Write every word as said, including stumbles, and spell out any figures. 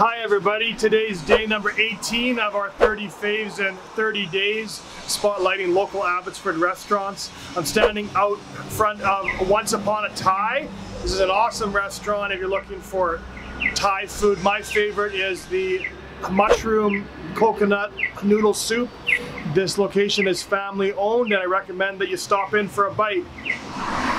Hi everybody, today's day number eighteen of our thirty faves in thirty days, spotlighting local Abbotsford restaurants. I'm standing out front of Once Upon a Thai. This is an awesome restaurant if you're looking for Thai food. My favorite is the mushroom coconut noodle soup. This location is family owned and I recommend that you stop in for a bite.